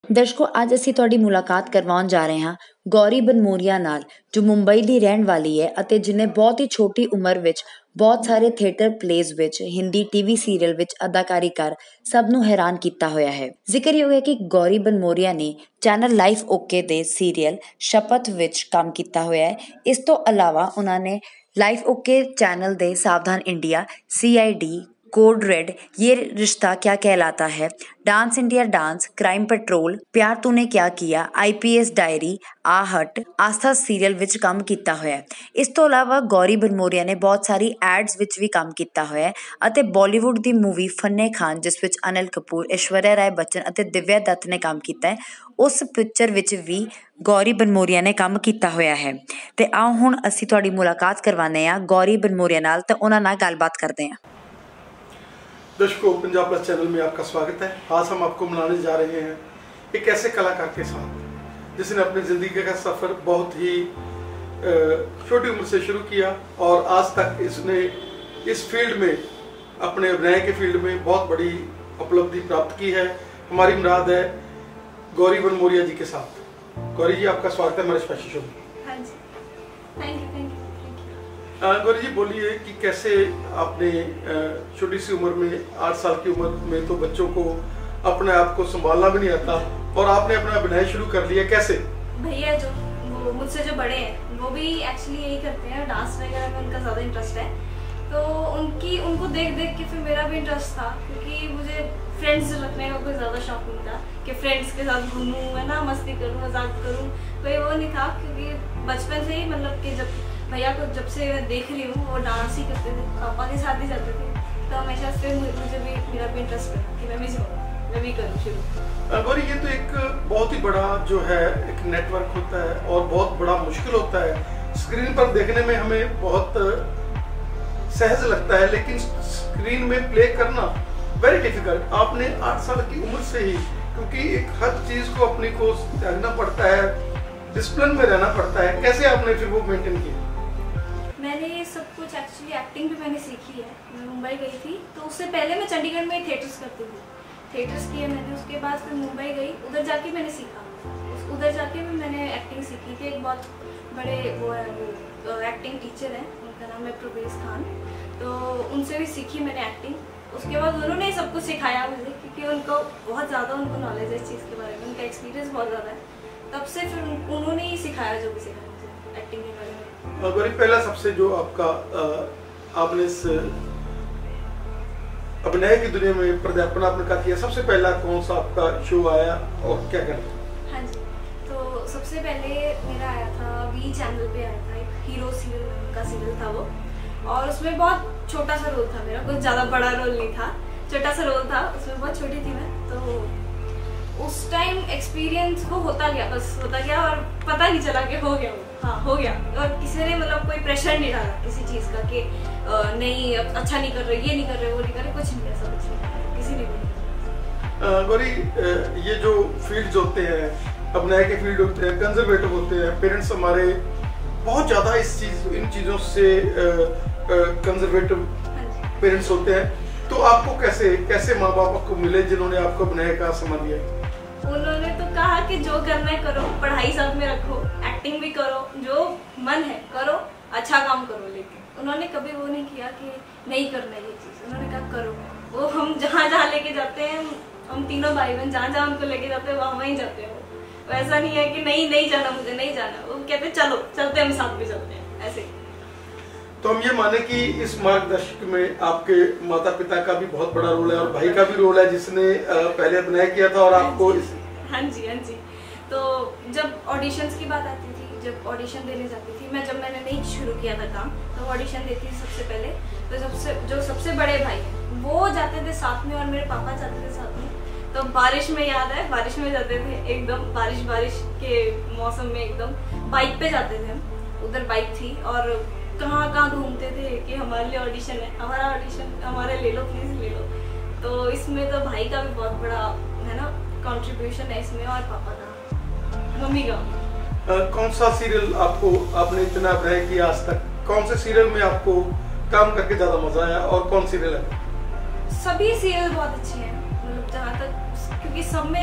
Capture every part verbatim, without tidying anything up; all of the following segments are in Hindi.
ਦਰਸ਼ਕੋ ਅੱਜ ਅਸੀਂ ਤੁਹਾਡੀ ਮੁਲਾਕਾਤ ਕਰਵਾਉਣ ਜਾ ਰਹੇ ਹਾਂ ਗੌਰੀ ਬਨਮੋਰੀਆ ਨਾਲ, ਜੋ ਮੁੰਬਈ ਦੀ ਰਹਿਣ ਵਾਲੀ ਹੈ ਅਤੇ ਜਿਨੇ ਬਹੁਤ ਹੀ ਛੋਟੀ ਉਮਰ ਵਿੱਚ ਬਹੁਤ ਸਾਰੇ ਥੀਏਟਰ ਪਲੇਜ਼ ਵਿੱਚ, ਹਿੰਦੀ ਟੀਵੀ ਸੀਰੀਅਲ ਵਿੱਚ ਅਦਾਕਾਰੀ ਕਰ ਸਭ ਨੂੰ ਹੈਰਾਨ ਕੀਤਾ ਹੋਇਆ ਹੈ। ਜ਼ਿਕਰਯੋਗ ਹੈ ਕਿ ਗੌਰੀ ਬਨਮੋਰੀਆ ਨੇ ਚੈਨਲ ਲਾਈਫ ਓਕੇ ਦੇ ਸੀਰੀਅਲ ਸ਼ਪਥ ਵਿੱਚ ਕੰਮ ਕੀਤਾ ਹੋਇਆ ਹੈ। ਇਸ ਤੋਂ ਇਲਾਵਾ ਉਹਨਾਂ ਨੇ ਲਾਈਫ ओके चैनल दे Savdhaan India, C I D, Code Red, Yeh Rishta Kya Kehlata Hai, Dance India Dance, Crime Patrol, Pyaar Tune क्या किया, आई पी एस डायरी, आहट, आस्था सीरीअल विच काम किया होया है। इस तो इलावा गौरी बनमोरिया ने बहुत सारी एड्स विच भी काम किया होया है ਅਤੇ बॉलीवुड की मूवी फन्ने खान, जिस विच अनिल कपूर, ऐश्वर्या राय बच्चन ਅਤੇ दिव्या दत्त ने काम किया है, उस पिक्चर विच भी गौरी बनमोरिया ने काम किया होया है। ਤੇ आओ ਹੁਣ ਅਸੀਂ ਤੁਹਾਡੀ ਮੁਲਾਕਾਤ ਕਰਵਾਉਂਦੇ ਹਾਂ गौरी बनमोरिया ਨਾਲ ਤੇ ਉਹਨਾਂ ਨਾਲ ਗੱਲਬਾਤ ਕਰਦੇ ਹਾਂ। दर्शकों, पंजाब प्लस चैनल में आपका स्वागत है। आज हम आपको मिलाने जा रहे हैं एक ऐसे कलाकार के साथ जिसने अपनी ज़िंदगी का सफ़र बहुत ही छोटी उम्र से शुरू किया और आज तक इसने इस फील्ड में, अपने अभिनय के फील्ड में बहुत बड़ी उपलब्धि प्राप्त की है। हमारी मुराद है गौरी बनमोरिया जी के साथ। गौरी जी, आपका स्वागत है हमारे स्पेशल शो में। हाँ जी, thank you thank you Gauri ji, बोलिए कि कैसे आपने छोटी सी उम्र में, आठ साल की उम्र में तो बच्चों को अपने आप को संभालना भी नहीं आता और आपने अपना अभिनय शुरू कर लिया, कैसे? भैया जो वो मुझसे जो बड़े हैं वो भी एक्चुअली यही करते हैं, डांस वगैरह में उनका ज़्यादा इंटरेस्ट है, तो उनकी उनको देख देख के फिर मेरा भी इंटरेस्ट था, क्योंकि मुझे फ्रेंड्स रखने का कोई ज़्यादा शौक नहीं था कि फ्रेंड्स के साथ घूमूँ, है ना, मस्ती करूँ, मजाक करूँ, कोई वो नहीं था। क्योंकि बचपन से ही मतलब कि जब भैया को जब से मैं देख रही हूँ वो डांस ही करते थे, पापा के साथ ही जाते थे, तो हमेशा से मुझे भी मेरा भी इंटरेस्ट रहा कि मैं भी जाऊँ, मैं भी करूँ शुरू। गौरी, ये तो एक बहुत ही बड़ा जो है एक नेटवर्क होता है और बहुत बड़ा मुश्किल होता है। स्क्रीन पर देखने में हमें बहुत सहज लगता है, लेकिन स्क्रीन में प्ले करना वेरी डिफिकल्ट। आपने आठ साल की उम्र से ही, क्योंकि एक हर चीज़ को अपनी को त्यागना पड़ता है, डिसिप्लिन में रहना पड़ता है, कैसे आपने फिर वो मेंटेन किया? मैंने ये सब कुछ एक्चुअली एक्टिंग भी मैंने सीखी है। मैं मुंबई गई थी तो उससे पहले मैं चंडीगढ़ में थिएटर्स करती थी, थिएटर्स किए मैंने, उसके बाद फिर मुंबई गई, उधर जाके मैंने सीखा, उधर जाके भी मैंने एक्टिंग सीखी थी। एक बहुत बड़े वो है, वो एक्टिंग टीचर हैं, उनका नाम है प्रवेश खान, तो उनसे भी सीखी मैंने एक्टिंग। उसके बाद उन्होंने सब कुछ सिखाया मुझे, क्योंकि उनको बहुत ज़्यादा उनको नॉलेज है इस चीज़ के बारे में, उनका एक्सपीरियंस बहुत ज़्यादा है, तब से फिर उन्होंने ही सिखाया जो भी सिखाया मुझे एक्टिंग के बारे में। गौरी, पहला सबसे जो आपका आपने इस अभिनय की दुनिया में पदार्पण आपने का किया, सबसे पहला कौन सा आपका शो आया और क्या करना? हाँ जी, तो सबसे पहले मेरा आया था वी चैनल पे आया था, एक हीरो सीरियल का सीरियल था वो, और उसमें बहुत छोटा सा रोल था मेरा, कुछ ज़्यादा बड़ा रोल नहीं था, छोटा सा रोल था, उसमें बहुत छोटी थी मैं। तो उस टाइम एक्सपीरियंस वो होता गया, बस होता गया और पता नहीं चला कि हो गया वो, हाँ हो गया, और किसी ने मतलब कोई प्रेशर नहीं डाला किसी चीज़ का कि नहीं अच्छा नहीं कर रहे, ये नहीं कर रहे, वो नहीं कर रहे, कुछ नहीं, ऐसा कुछ नहीं, किसी ने नहीं। गौरी, ये जो फील्ड्स होते हैं, अभिनय के फील्ड होते हैं, कंजर्वेटिव होते हैं, पेरेंट्स हमारे बहुत ज़्यादा इस चीज़ इन चीज़ों से कंजर्वेटिव पेरेंट्स होते हैं, तो आपको कैसे कैसे माँ बाप को मिले जिन्होंने आपको अभिनय का समा दिया? उन्होंने तो कहा कि जो करना है करो, पढ़ाई साथ में रखो, एक्टिंग भी करो, जो मन है करो, अच्छा काम करो, लेकिन उन्होंने कभी वो नहीं किया कि नहीं करना ये चीज़, उन्होंने कहा करो। वो हम जहाँ जहाँ लेके जाते हैं, हम तीनों भाई बहन जहाँ जहाँ उनको लेके जाते हैं वहाँ वहीं जाते हैं। वो ऐसा नहीं है कि नहीं नहीं जाना, मुझे नहीं जाना, वो कहते चलो चलते, हम साथ में चलते हैं, ऐसे। तो हम ये माने कि इस मार्गदर्शक में आपके माता पिता का भी बहुत बड़ा रोल है और भाई का भी रोल है, जिसने पहले अभिनय किया था और आपको इस... हाँ जी हाँ जी। तो जब ऑडिशंस की बात आती थी, जब ऑडिशन देने जाती थी मैं, जब मैंने नहीं शुरू किया था काम, तो ऑडिशन देती थी सबसे पहले, तो जब से जो सबसे बड़े भाई हैं वो जाते थे साथ में और मेरे पापा जाते थे साथ में। तो बारिश में याद है, बारिश में जाते थे, एकदम बारिश बारिश के मौसम में एकदम बाइक पे जाते थे हम, उधर बाइक थी, और कहाँ कहाँ घूमते थे कि हमारे लिए ऑडिशन है, हमारा ऑडिशन हमारे ले लो प्लीज़ ले लो। तो इसमें तो भाई का भी बहुत बड़ा है ना कंट्रीब्यूशन है इसमें, और पापा का, मम्मी का। आ, कौन सा सीरियल आपको, आपने इतना अभिनय किया आज तक, कौन से सीरियल में आपको काम करके ज़्यादा मजा आया और कौन सीरियल है? सभी सीरियल बहुत अच्छे हैं, मतलब जहाँ तक, क्योंकि सब में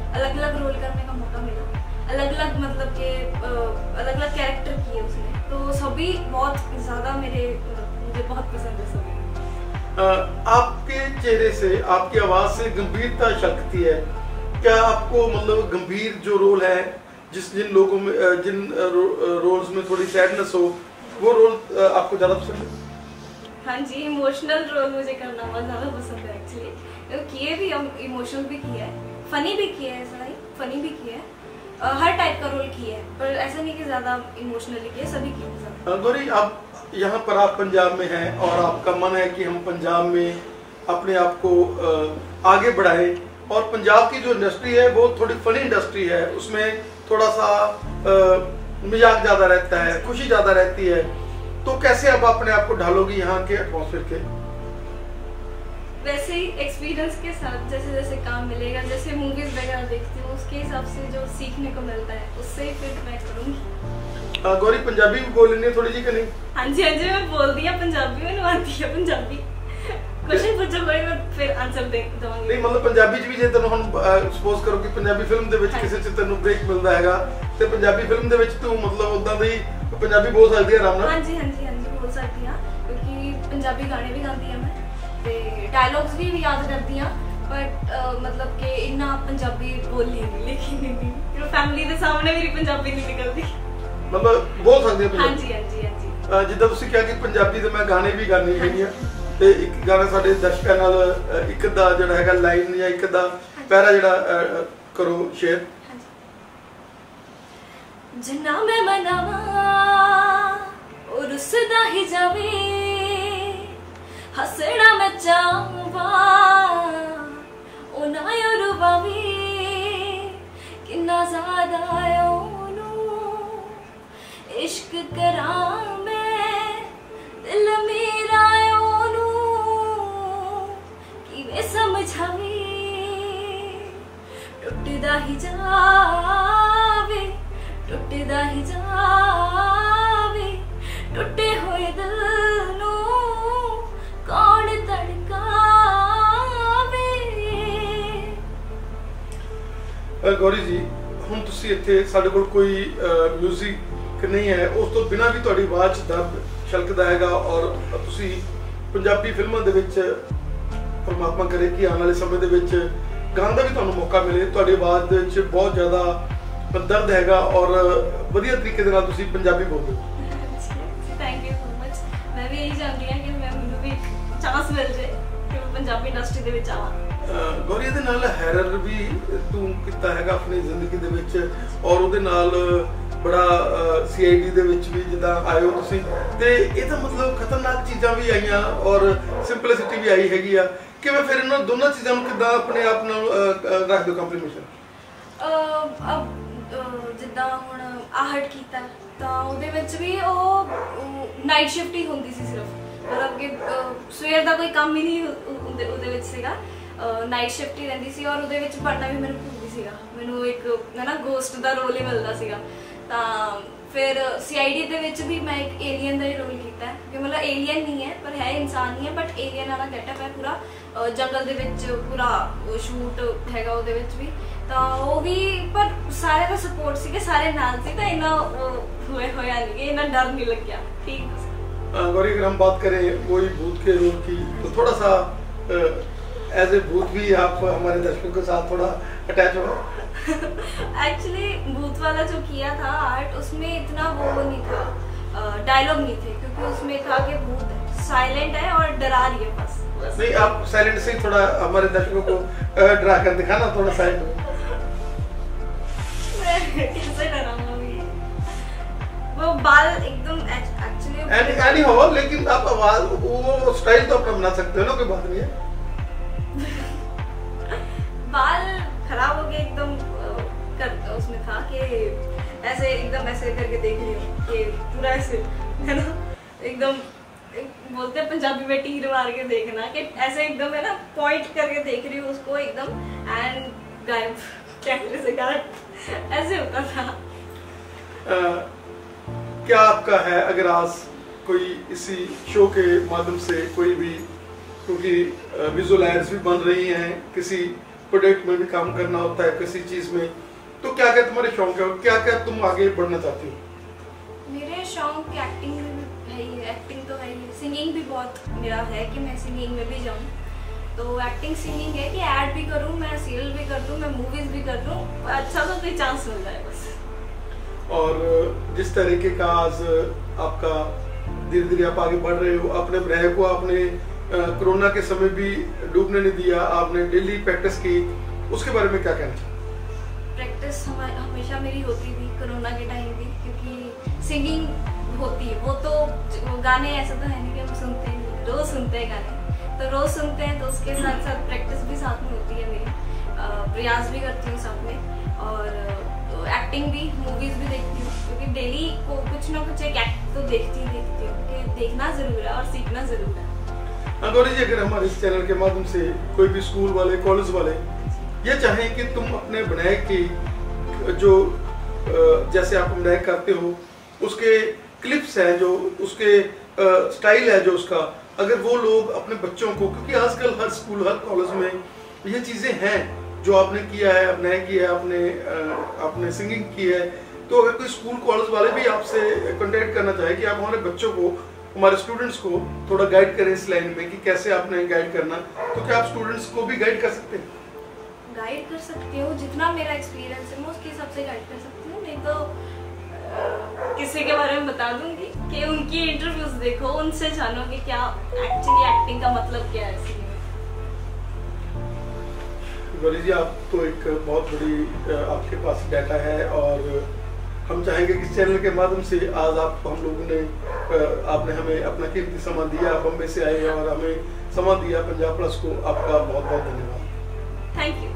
अलग अलग रोल करने का मौका मिला, अलग अलग मतलब के अलग अलग कैरेक्टर किए उसने, तो सभी बहुत ज़्यादा मेरे मुझे बहुत पसंद है सभी। आपके चेहरे से, आपकी आवाज़ से गंभीरता झलकती है, क्या आपको मतलब गंभीर जो रोल है, जिस जिन लोगों में जिन रो, रोल्स में थोड़ी सैडनेस हो, वो रोल आपको ज़्यादा पसंद है? हाँ जी, इमोशनल रोल मुझे करना बहुत ज़्यादा पसंद है एक्चुअली। तो किए भी, इमोशनल भी किया है, फनी भी किया है, ऐसा नहीं फनी भी किया है, हर टाइप का रोल किया है, पर ऐसा नहीं कि ज़्यादा इमोशनली किया, सभी किए। गौरी, आप यहाँ पर आप पंजाब में हैं और आपका मन है कि हम पंजाब में अपने आप को आगे बढ़ाएं, और पंजाब की जो इंडस्ट्री है वो थोड़ी फनी इंडस्ट्री है, उसमें थोड़ा सा मजाक ज़्यादा रहता है, खुशी ज़्यादा रहती है, तो कैसे आप अपने आप को ढालोगी यहाँ के एटमॉस्फेयर के? वैसे ही एक्सपीरियंस के साथ जैसे जैसे काम मिलेगा, जैसे मूवीज वगैरह देखती हूँ उसके हिसाब से जो सीखने को मिलता है उससे ही फिर मैं करूँगी। गौरी, पंजाबी भी बोल लेनी है थोड़ी जी कि नहीं? हाँ जी हाँ जी, मैं बोल दिया पंजाबी, मैंने आती है पंजाबी। क्वेश्चन पूछो कोई, मैं फिर आंसर दे दूंगी। नहीं मतलब पंजाबी च भी जे तैਨੂੰ ਹੁਣ ਸਪੋਜ਼ ਕਰੋ ਕਿ ਪੰਜਾਬੀ ਫਿਲਮ ਦੇ ਵਿੱਚ ਕਿਸੇ ਚ ਤੈਨੂੰ ਬ੍ਰੇਕ ਮਿਲਦਾ ਹੈਗਾ ਤੇ ਪੰਜਾਬੀ ਫਿਲਮ ਦੇ ਵਿੱਚ ਤੂੰ ਮਤਲਬ ਉਦਾਂ ਦੀ ਪੰਜਾਬੀ ਬੋਲ ਸਕਦੀ ਹੈ ਆਰਾਮ ਨਾਲ? हाँ जी हाँ जी हाँ जी, बोल सकती हूँ, क्योंकि पंजाबी गाने भी गाती हूँ मैं, ਤੇ डायलॉग्स भी याद करती हूँ, बट मतलब कि इन्ना पंजाबी बोल नहीं, लेकिन नहीं फैमिली के सामने मेरी पंजाबी नहीं निकलती। मतलब बोल सकते हैं? हाँ जी हाँ जी हाँ जी। जिद्दां तुसीं कहा कि पंजाबी ते मैं गाने भी गाने हैगी आ, ਤੇ ਇੱਕ ਗਾਣਾ ਸਾਡੇ ਦਰਸ਼ਕਾਂ ਨਾਲ ਇੱਕ ਦਾ ਜਿਹੜਾ ਹੈਗਾ ਲਾਈਨ ਜਾਂ ਇੱਕ ਦਾ ਪੈਰਾ ਜਿਹੜਾ ਕਰੋ ਸ਼ੇਅਰ। ਜਿੰਨਾ ਮੈਂ ਮਨਾਵਾ ਉਹ ਰੁੱਸਦਾ ਹੀ ਜਾਵੇ, ਹੱਸਣਾ ਮੈਂ ਚਾਹਵਾ ਉਹ ਨਾ ਰੁਵਾਵੇ, ਕਿੰਨਾ ਜ਼ਿਆਦਾ ਉਹਨੂੰ ਇਸ਼ਕ ਕਰਾਂ ਮੈਂ, ਦਿਲ ਮੇਰਾ समझावे, टुटदा ही जावे, टुटदा ही जावे, टुटे हुए दिल नू कौन तड़कावे। गौरी जी, ਹੁਣ ਤੁਸੀਂ ਇੱਥੇ ਸਾਡੇ ਕੋਲ ਕੋਈ ਮਿਊਜ਼ਿਕ ਨਹੀਂ ਹੈ, ਉਸ ਤੋਂ ਬਿਨਾਂ ਵੀ ਤੁਹਾਡੀ ਆਵਾਜ਼ 'ਚ ਦਰਦ ਛਲਕਦਾ ਹੈਗਾ, ਔਰ ਤੁਸੀਂ ਪੰਜਾਬੀ ਫਿਲਮਾਂ ਦੇ ਵਿੱਚ परमात्मा करे कि आने वाले समय के गाने का भी तुहानू मौका मिले, तुहाडी आवाज़ दे विच बहुत ज़्यादा दर्द हैगा और वधिया तरीके दे नाल तुसीं पंजाबी बोलदे हो। Thank you so much. मैं भी यही चाहती हूँ कि मैं मैनूं भी चांस मिल जाए कि मैं पंजाबी इंडस्ट्री दे विच आवां। गौरी, इहदे नाल हैरर भी तूं कीता हैगा अपनी जिंदगी दे विच, और उहदे नाल बड़ा सी आई डी दे विच भी जिद्दां आए हो तुसीं, ते इह तां मतलब खतरनाक चीज़ां भी आईयां और सिंपलिसिटी भी आई हैगी आ, किवें फिर इन्हां दोनों चीज़ां नूं किद्दां अपने आप नाल रख दो कॉम्प्लीमेंशन? अब जिद्दां हुण आहट कीता तां उहदे विच भी ओह नाइट शिफ्ट ही हुंदी सी सिर्फ, मतलब कि सवेर दा कोई काम ही नहीं उहदे विच सीगा, नाइट शिफ्ट ही रहिंदी सी, और उहदे विच पढ़ना भी मैनूं भुल्दी सीगा, मैनूं एक है ना गोस्ट दा रोल ही मिलदा सीगा। ਤਾਂ फिर सी आई डी ਦੇ ਵਿੱਚ ਵੀ मैं एक एलियन ਦਾ ਹੀ रोल ਕੀਤਾ ਹੈ, ਕਿ मतलब एलियन नहीं है पर है इंसान ही है, बट एलियन वाला गेटअप है पूरा, जंगल ਦੇ ਵਿੱਚ पूरा शूट हैगा ਉਹਦੇ ਵਿੱਚ ਵੀ, ਤਾਂ ਉਹ ਵੀ ਪਰ ਸਾਰੇ ਦਾ सपोर्ट ਸੀਗੇ, ਸਾਰੇ ਨਾਲ ਸੀ, ਤਾਂ ਇੰਨਾ ਹੋਇਆ ਹੋਇਆ नहीं, ਇੰਨਾ डर नहीं लग गया। ठीक। गौरी, अगर हम बात करें कोई भूत के रोल की, तो थोड़ा सा एज ए भूत भी आप हमारे दर्शकों के साथ थोड़ा अटैच हो। एक्चुअली भूत वाला जो किया था आर्ट, उसमें इतना वो नहीं था, डायलॉग नहीं थे, क्योंकि उसमें था कि भूत साइलेंट है और डरा रही है बस। नहीं, आप साइलेंट से ही थोड़ा हमारे दर्शकों को डरा कर दिखाना, थोड़ा साइलेंट। कैसे डराऊंगी? वो बाल एकदम एक्चुअली एनी एनी हो, लेकिन आप आवाज वो स्टाइल तो अपना बना सकते हो ना, कोई बात नहीं है। बाल खराब हो गए एकदम, कर उसमें था कि ऐसे एकदम ऐसे करके देख रही हूँ कि पूरा ऐसे है ना, एकदम बोलते हैं पंजाबी में तीर मार के देखना, कि ऐसे एकदम है ना पॉइंट करके देख रही हूँ उसको एकदम, एंड गायब कैमरे से गायब ऐसे होता था। आ, क्या आपका है अगर आज कोई इसी शो के माध्यम से कोई भी, क्योंकि विजुअल एड्स भी बन रही हैं, किसी प्रोडक्ट में भी काम करना होता है, किसी चीज में, तो क्या क्या तुम्हारे शौक है, क्या क्या तुम आगे बढ़ना चाहती हो? मेरे शौक एक्टिंग में भी है ही, एक्टिंग तो है ही, सिंगिंग भी बहुत मेरा है कि मैं सिंगिंग में भी जाऊँ। तो एक्टिंग सिंगिंग है कि ऐड भी करूँ, मैं सीरियल भी कर दूँ, मैं मूवीज भी कर दूँ, अच्छा सा कोई चांस मिल जाए बस। और जिस तरीके का आज आपका धीरे धीरे आप आगे बढ़ रहे हो, अपने ब्रह को आपने कोरोना के समय भी डूबने नहीं दिया, आपने डेली प्रैक्टिस की, उसके बारे में क्या कहना चाहिए? प्रैक्टिस हमेशा मेरी होती थी कोरोना के टाइम भी, क्योंकि सिंगिंग होती है, वो तो गाने ऐसा तो है नहीं कि हम सुनते हैं, रोज सुनते हैं गाने, तो रोज सुनते हैं, तो उसके साथ साथ प्रैक्टिस भी साथ में होती है मेरी, प्रयास भी करती हूँ साथ में, और तो एक्टिंग भी, मूवीज भी देखती हूँ, क्योंकि डेली को कुछ ना कुछ एक एक्ट तो देखती ही देखती हूँ, कि देखना जरूर है और सीखना जरूर है। गौरी जी, अगर हमारे इस चैनल के माध्यम से कोई भी स्कूल वाले, कॉलेज वाले ये चाहें कि तुम अपने अभिनय की जो जैसे आप अभिनय करते हो उसके क्लिप्स हैं, जो उसके स्टाइल है जो उसका, अगर वो लोग अपने बच्चों को, क्योंकि आजकल हर स्कूल हर कॉलेज में ये चीज़ें हैं जो आपने किया है, अभिनय किया है, आपने आपने सिंगिंग की है, तो अगर कोई स्कूल कॉलेज वाले भी आपसे कांटेक्ट करना चाहे कि आप हमारे बच्चों को, हमारे स्टूडेंट्स को थोड़ा गाइड करें इस लाइन में कि कैसे आपने गाइड करना, तो क्या आप स्टूडेंट्स को भी गाइड कर सकते हैं? गाइड कर सकती हूँ, जितना मेरा एक्सपीरियंस है मैं उसके हिसाब से गाइड कर सकती हूँ, नहीं तो आ, किसी के बारे में बता दूंगी कि उनकी इंटरव्यूज देखो, उनसे जानो कि क्या एक्चुअली एक्टिंग का मतलब क्या है। गौरी जी, आप तो एक बहुत बड़ी आपके पास डाटा है, और हम चाहेंगे कि इस चैनल के माध्यम से आज आप हम लोगों ने आपने हमें अपना कीमती समय दिया, बम्बई से आए और हमें समय दिया पंजाब प्लस को, आपका बहुत बहुत धन्यवाद। Thank you.